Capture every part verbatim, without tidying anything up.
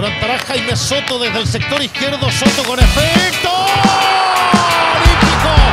Levantará Jaime Soto desde el sector izquierdo. Soto con efecto. ¡Olímpico!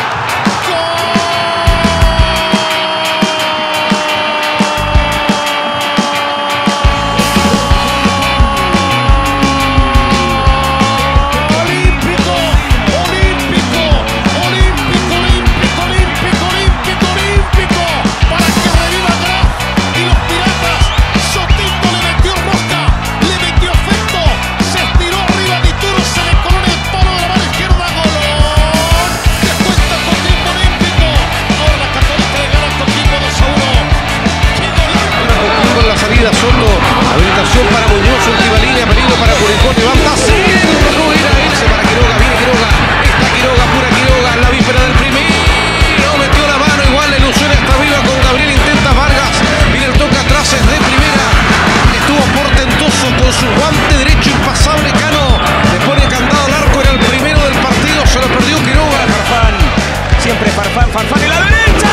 Soto, habilitación para Muñoz, última línea, peligro para Curicó, y banda centro, era irse para Quiroga, viene Quiroga, está Quiroga, pura Quiroga, en la víspera del primero, metió la mano, igual la ilusión está viva con Gabriel, intenta Vargas, viene el toque atrás, es de primera, estuvo portentoso con su guante derecho impasable, Cano, le pone candado al arco, era el primero del partido, se lo perdió Quiroga. Farfán, siempre Farfán, Farfán en la derecha.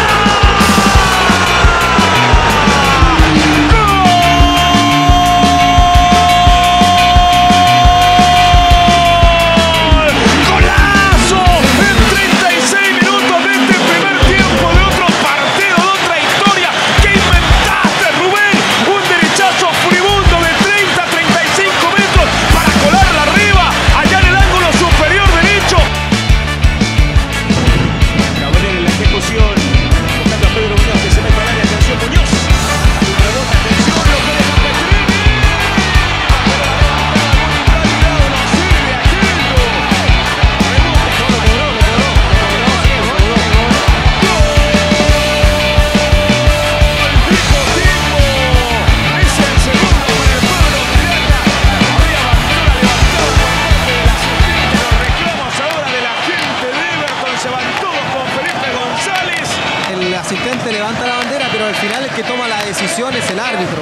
El asistente levanta la bandera, pero al final el que toma la decisión es el árbitro.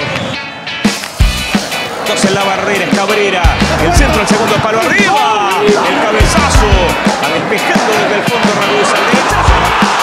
Dos en la barrera, es Cabrera. El centro, el segundo palo arriba. El cabezazo. Va despejando desde el fondo Ragusa. El derechazo.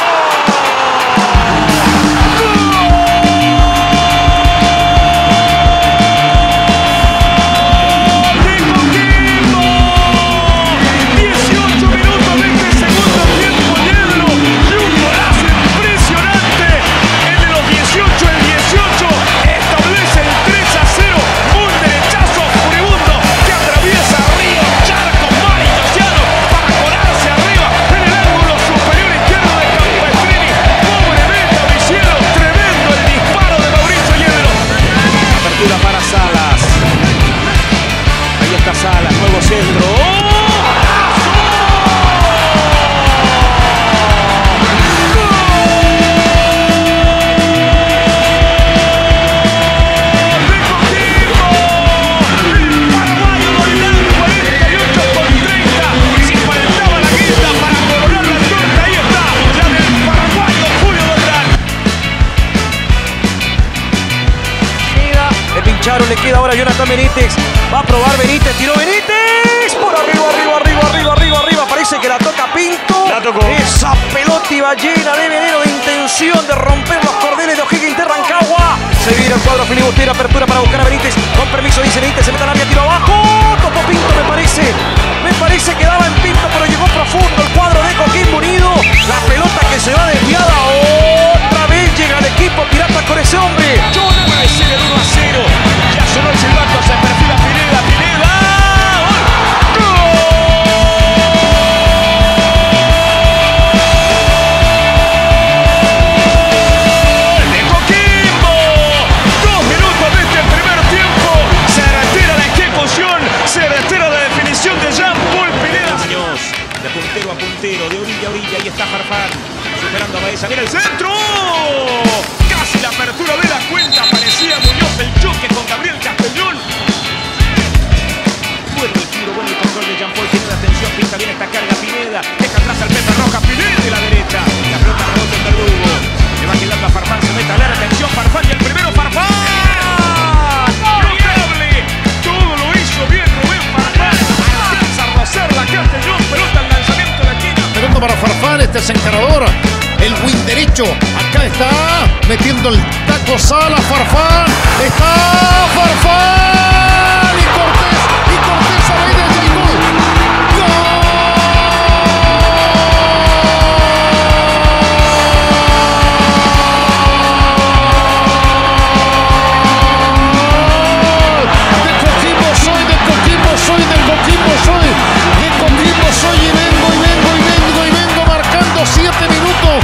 Para Salas. Ahí está Salas, nuevo centro. ¡Oh! Le queda ahora Jonathan Benítez. Va a probar Benítez. Tiró Benítez. Por arriba, arriba, arriba, arriba, arriba, arriba. Parece que la toca Pinto. La tocó. Esa pelota iba llena de veneno, de intención de romper los cordeles de O'Higgins de Rancagua. Se viene el cuadro filibustero. Apertura para buscar a Benítez. Con permiso dice Benítez. Se mete al área. Tiro abajo. Tocó Pinto, me parece. Me parece que daba en Pinto, pero llegó profundo el cuadro de Coquimbo Unido. La pelota que se va desviada. Otra vez llega el equipo pirata con ese hombre. Yo no puede ser el uno a cero. Ya sonó el silbato, se perfila Pineda, Pineda. ¡Gol! ¡De Coquimbo! Dos minutos de este primer tiempo. Se retira la ejecución, se retira la definición de Jean-Paul Pineda. De puntero a puntero, de orilla a orilla, ahí está Farfán. Superando a Baeza, viene el centro. Casi la apertura de la cuenta, parecía Muñoz el choque con Gabriel Castellón. Bueno el tiro, bueno el control de Jean-Paul Pineda, atención, pinta bien esta carga Pineda, deja atrás al Pepe Roja, Pineda de la derecha, la pelota rebota en Verdugo, le va quedando a Farfán, se mete a la atención, Farfán y el primero Farfán. Notable, todo lo hizo bien Rubén Farfán, alcanza a rozar la Castellón, pelota al lanzamiento de la esquina. Pelota para Farfán, este es encarador. El win derecho, acá está, metiendo el taco Salas, Farfán, está Farfán y Cortés.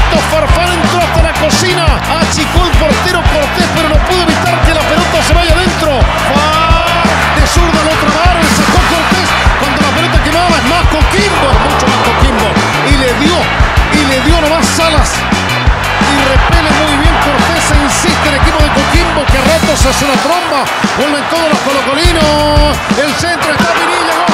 Tito Farfán entró hasta la cocina. Achicó el portero Cortés, pero no pudo evitar que la pelota se vaya adentro. Far de zurda al otro lado. Le sacó Cortés. Cuando la pelota quemaba es más Coquimbo. Es mucho más Coquimbo. Y le dio, y le dio nomás Salas. Y repele muy bien Cortés. E insiste el equipo de Coquimbo, que a ratos hace una tromba. Vuelven todos los colocolinos. El centro está Pinilla. Gol.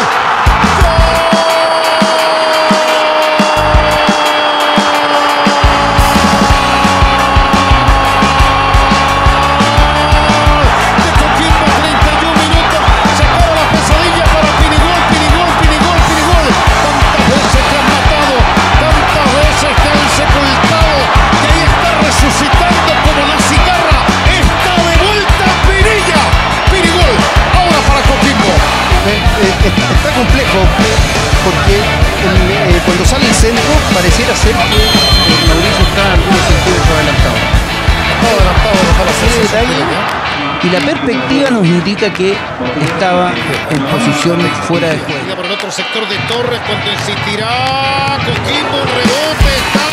Está complejo porque el, eh, cuando sale el centro pareciera ser que el Mauricio está en algunos sentidos adelantado. Estaba adelantado, dejaba hacer detalle. Y la perspectiva nos indica que estaba en posición fuera de juego. Por el otro sector de Torres, cuando insistirá Coquimbo, rebote, está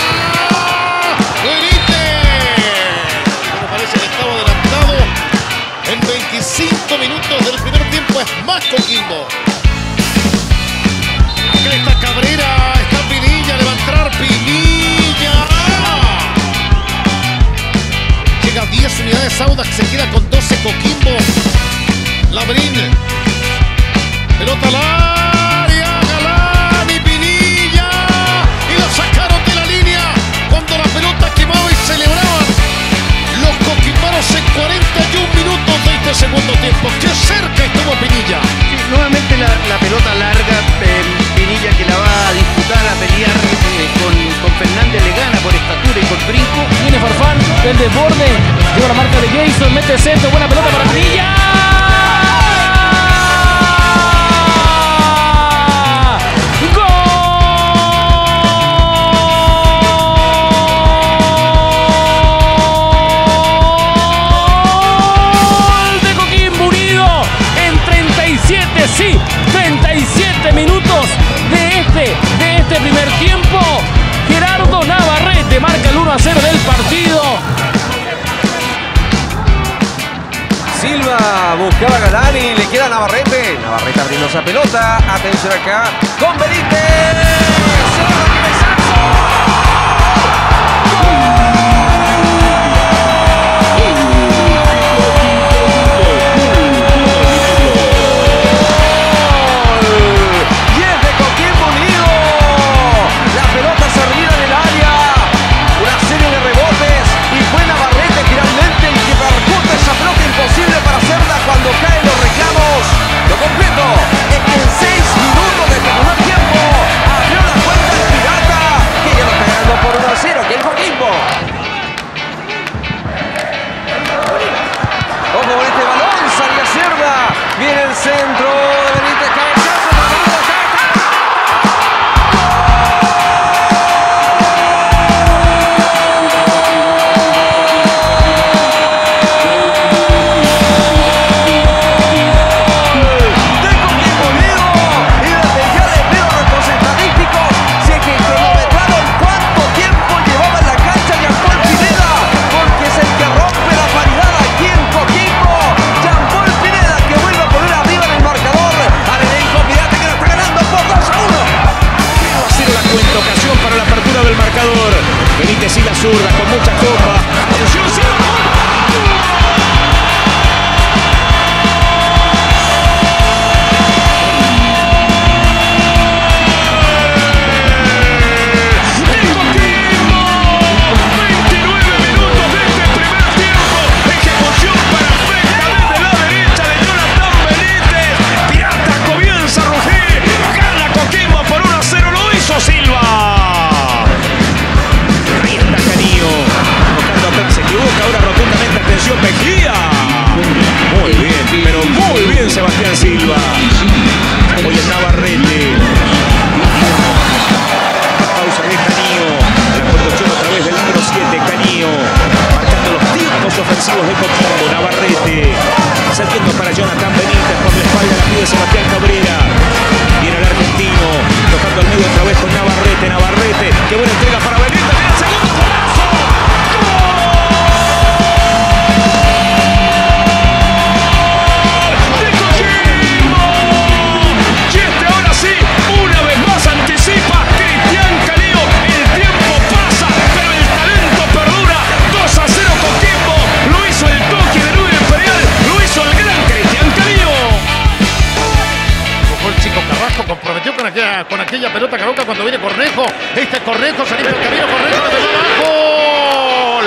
Benítez. Pero parece que estaba adelantado. En veinticinco minutos del primer tiempo es más Coquimbo. Acá está Cabrera, está Pinilla, le va a entrar Pinilla. Llega a diez unidades Audax, se queda con doce Coquimbo. Labrín. Pelota al área, Galán y Pinilla. Y lo sacaron de la línea cuando la pelota quemaba y celebraban los coquimbanos en cuarenta y un minutos de este segundo tiempo. ¡Qué cerca estuvo Pinilla! Sí, nuevamente la, la pelota larga, eh, Pinilla que la va a disputar, a pelear eh, con, con Fernández, le gana por estatura y por brinco. Viene Farfán, el desborde, lleva la marca de Jason, mete el centro, buena pelota para Pinilla. Sí, treinta y siete minutos de este, de este primer tiempo. Gerardo Navarrete marca el uno a cero del partido. Silva buscaba a Galani, le queda a Navarrete. Navarrete abriendo esa pelota. Atención acá con Benítez. Cuando caen los reclamos, lo completo es que en seis minutos de primer tiempo abrió la cuenta el Pirata, que ya va ganando por uno a cero, que el Coquimbo. Ojo con este balón, salía Cerda, viene el centro de Benítez, cabezazo, Manudo, Benítez y la zurda con mucha copa. Atención, sí, veintinueve minutos de este primer tiempo. Ejecución perfecta desde la derecha de Jonathan Benítez. Pirata comienza a rugir. Gana Coquimbo por uno a cero. Lo hizo Silva. Ahí está Canillo, buscando a aquella pelota Caroca cuando viene Cornejo. Este es Cornejo, se limpia el camino, Cornejo le pegó abajo.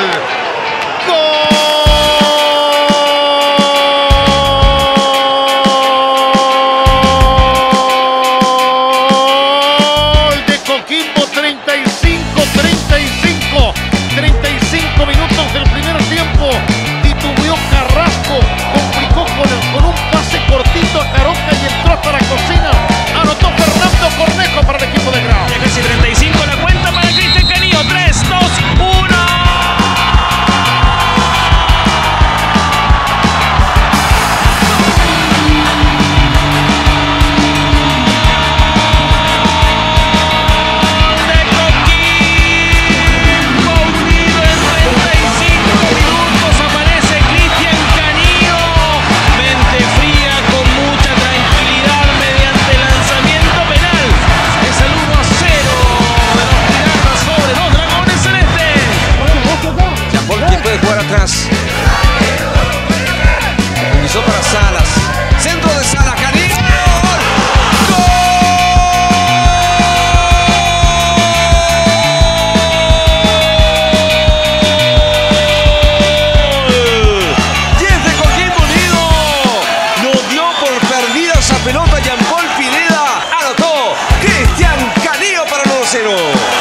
¡Gol! De Coquimbo, treinta y cinco, treinta y cinco. treinta y cinco minutos del primer tiempo. Titubeó Carrasco, complicó con, el, con un pase cortito a Caroca y entró hasta la cocina. Anotó Fernando Cornejo para el equipo de Grau. Casi treinta y cinco la cuenta para Cristian Canillo. tres, dos, uno. Utilizó para Salas. Centro de Salas. Canillo. ¡Gol! Y es de Coquimbo Unido. No dio por perdida esa pelota. Jean-Paul Pineda anotó. Cristian Canillo para el uno cero.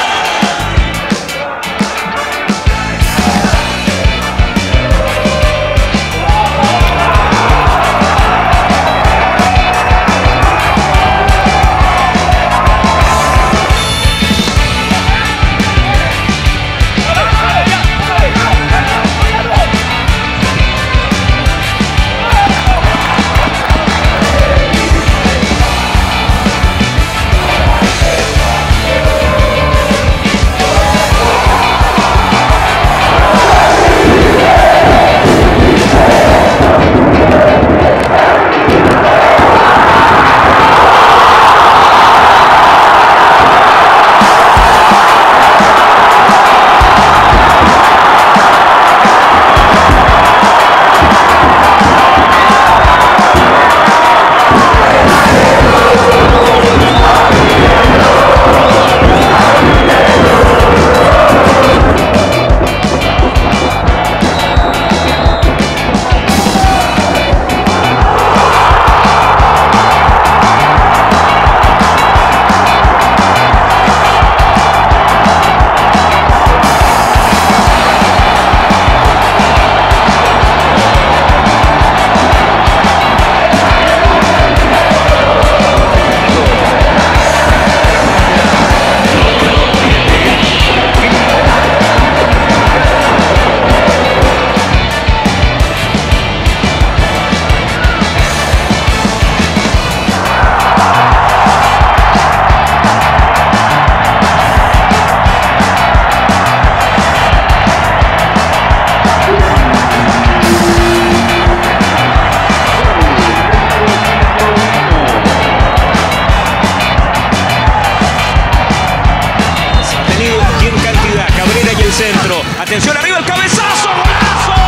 Centro, atención arriba el cabezazo, golazo.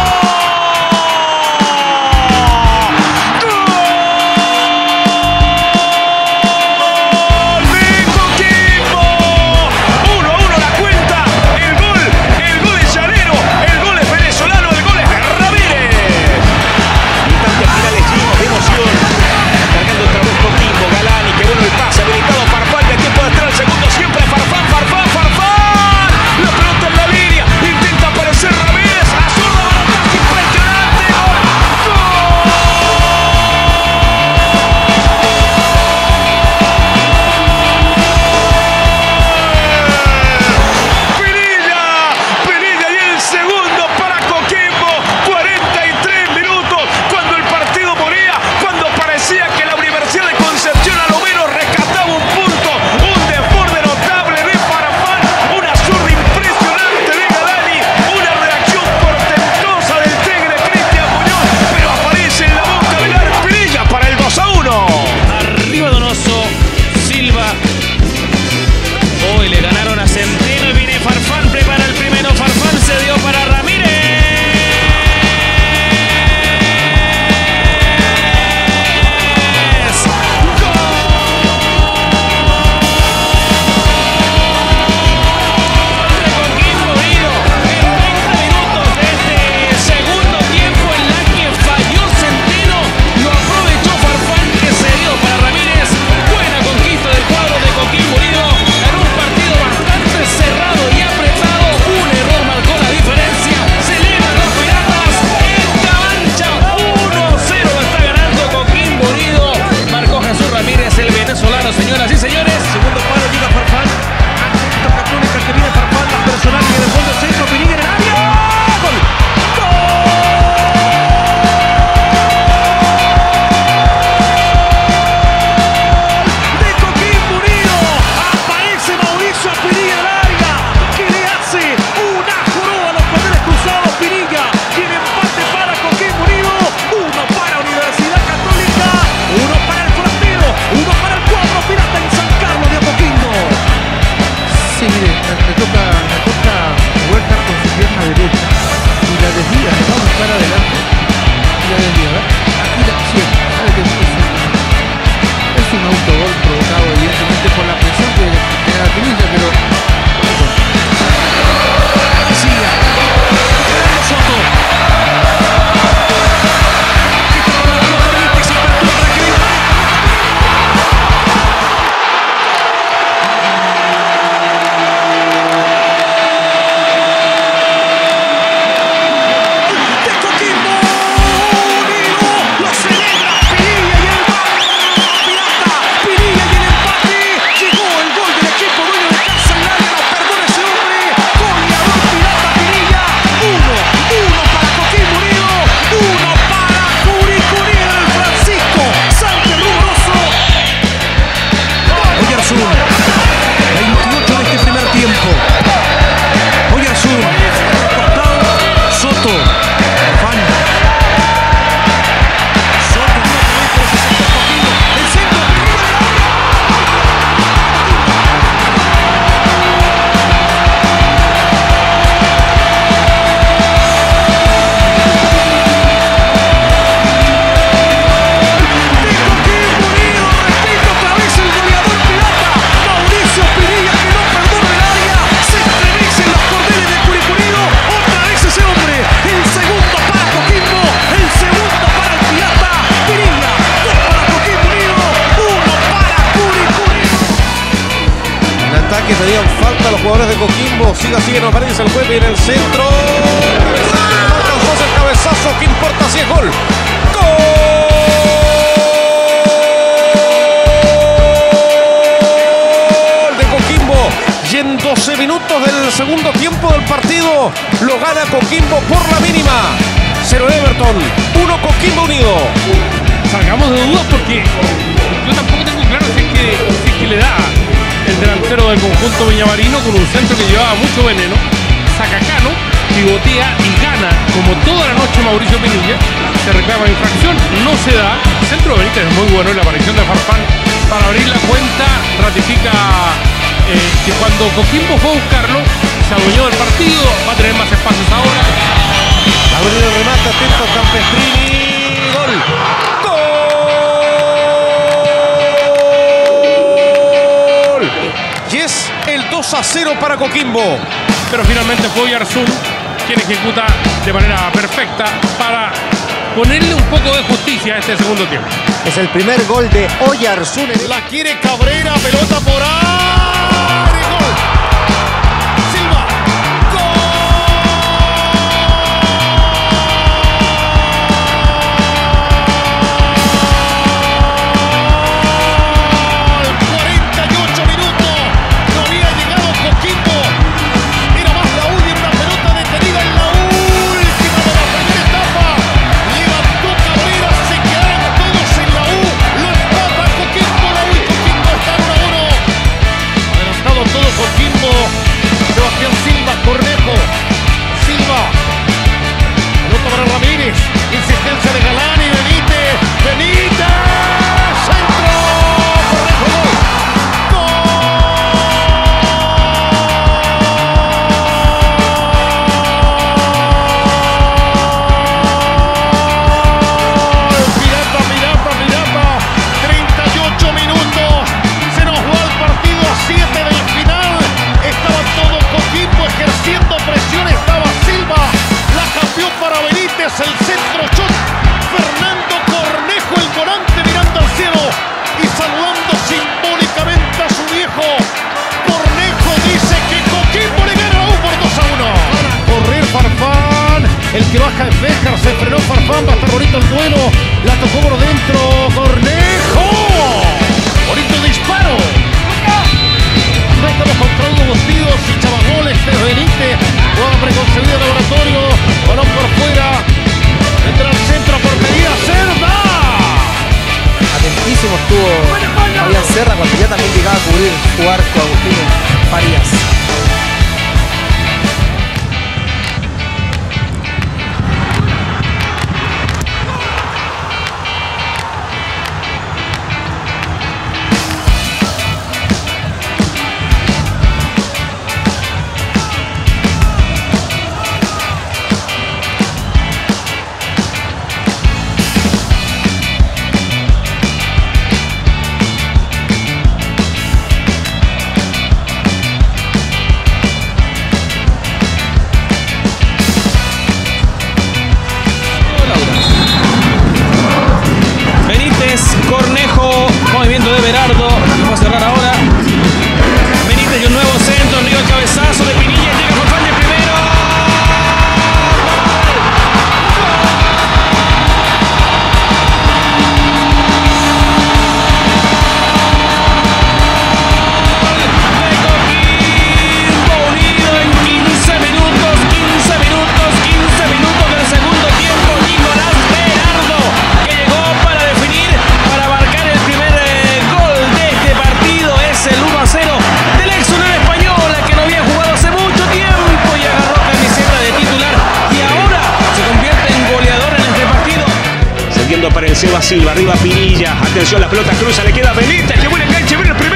¡Gol de Coquimbo! uno a uno la cuenta. El gol, el gol es llanero, el gol es venezolano, el gol es de Ramírez. Instantes finales llenos de emoción. Cargando otra vez Coquimbo, Galani, que bueno el pase, habilitado Farfán, de tiempo de estar el segundo siempre, Farfán, Farfán, Farfán. La pelota en la línea, intenta aparecer pelota a los jugadores de Coquimbo. Siga, sigue, no aparece el juez en el centro. No alcanzó ese cabezazo. ¿Qué importa si es gol? ¡Gol de Coquimbo! Y en doce minutos del segundo tiempo del partido lo gana Coquimbo por la mínima. Cero Everton, uno Coquimbo Unido. Salgamos de dudas porque yo tampoco tengo claro si es que, si es que le da el delantero del conjunto villamarino con un centro que llevaba mucho veneno. Saca Cano, pivotea y gana como toda la noche Mauricio Pinilla. Se reclama infracción, no se da. El centro de Benítez es muy bueno y la aparición de Farfán para abrir la cuenta ratifica eh, que cuando Coquimbo fue a buscarlo se adueñó del partido, va a tener más espacios ahora. Abrió el remate, atento Campestrini. Gol. Gol. Y es el dos a cero para Coquimbo. Pero finalmente fue Oyarzún quien ejecuta de manera perfecta para ponerle un poco de justicia a este segundo tiempo. Es el primer gol de Oyarzún. La quiere Cabrera, pelota por área. Gol. Silva. Gol. cuarenta y ocho minutos. No había llegado Coquimbo. Era más la U y una pelota detenida en la última de la primera etapa. Levantó Cabrera, se quedaron todos en la U. Lo empata Coquimbo, la U y Coquimbo está uno a uno. Adelantado todo Coquimbo. Sebastián Silva, Cornejo. Silva. Pelota para Ramírez. Insistencia de Galán y Benítez. Benítez. Centro. Cornejo. Gol. Pirata, pirata, pirata. treinta y ocho minutos. Se nos va el partido a siete del final. Estaba todo Coquimbo ejerciendo presión. Estaba Silva. La cambió para Benítez. El centro shot. Fernando Cornejo, el volante mirando al cielo y saludando simbólicamente a su viejo. Cornejo dice que Coquimbo le gana a la U por dos a uno. Correr Farfán. El que baja es Béjar. Se frenó Farfán. Va a estar bonito el duelo. La tocó por dentro. Cornejo. Bonito disparo. No estamos contra Hugo Bustillos y Chavagoles de Benítez. Jugada preconcebida de Laboratorio. Balón por fuera. Entra al centro por medida Cerda. Atentísimo estuvo Fabián Serra cuando ya también llegaba a cubrir jugar con Agustín Farías. Cornejo, movimiento de Berardo, vamos a cerrar ahora. Benítez y un nuevo centro, arriba el cabezazo de Pinilla, llega con Falle primero. De Coquimbo Unido en quince minutos, quince minutos, quince minutos del segundo tiempo. Nicolás Berardo, que llegó para definir, para marcar el primer eh, gol de este partido. Es el uno a cero del ex Unión Española, que no había jugado hace mucho tiempo y agarró camiseta de titular y ahora se convierte en goleador en este partido. Siguiendo para el Seba Silva, arriba Pinilla, atención, la pelota cruza, le queda a Benítez, que buen enganche, viene el primer